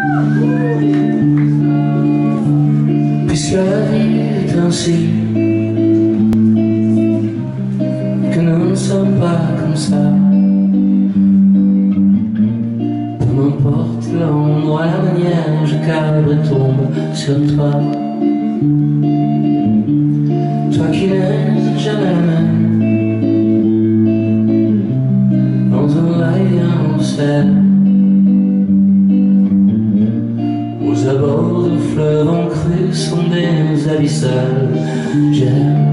Puisque la vie est ainsi, que nous ne sommes pas comme ça. Peu m'importe l'endroit, la manière, je cabre et tombe sur toi. Toi qui n'es jamais la même, dans un va-et-vient on sait. Aux abords du fleuve en crue sondés nos abyssales, j'aime.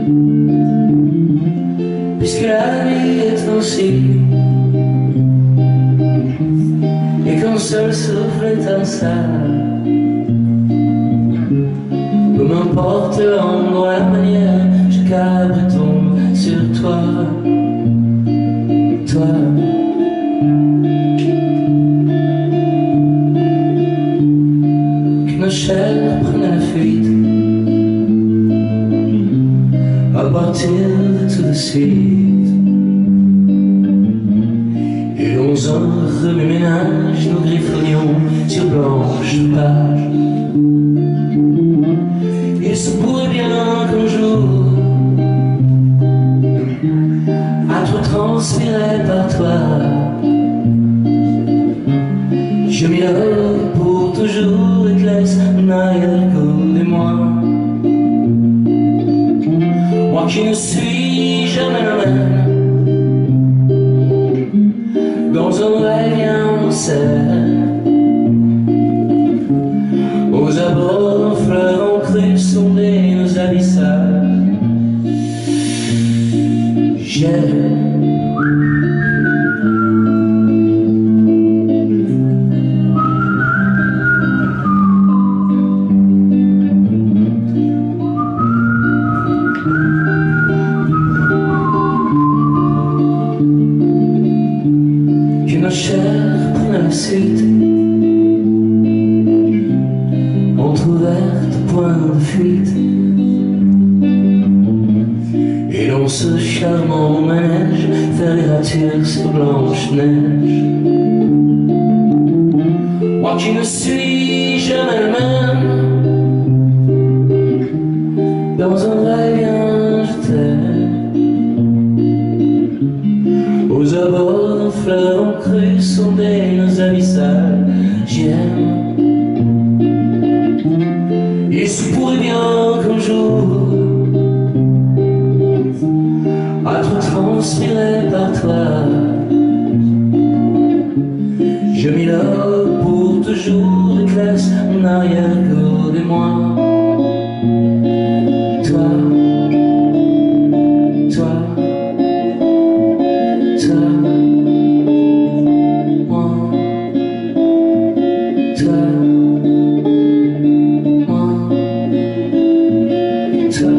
Puisque la vie est ainsi, et qu'un seul souffle étincelle. Peu m'importe l'endroit, la manière, je cabre et tombe sur toi, toi. Que nos chairs prennent la fuite à partir de tout de suite, et dans un remue-ménage nous griffonions sur blanche page. Il se pourrait bien qu'un jour, à trop transpirer par toi, je m'ignore pour toujours et te laisse en arrière-goût de moi. Moi qui ne suis jamais la même, dans un va-et-vient on sait. Aux abords d'un fleuve en crue sondés nos abyssales, j'aime. Que nos chairs prennent la suite, entrouverte, point de fuite, et dans ce charmant manège, faire les ratures sur blanche neige. Moi qui ne suis jamais le même, dans un va-et-vient je t'aime. Aux abords d'un fleuve en crue sondés nos abyssales, j'aime. Il se pourrait bien qu'un jour, à trop transpirer par toi, je m'ignore pour toujours et te laisse en arrière-goût de moi. Toi, toi, toi, moi, toi, moi, toi.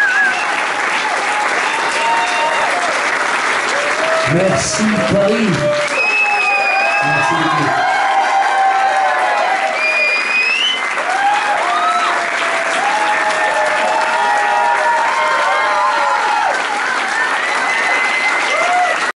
Merci Paris.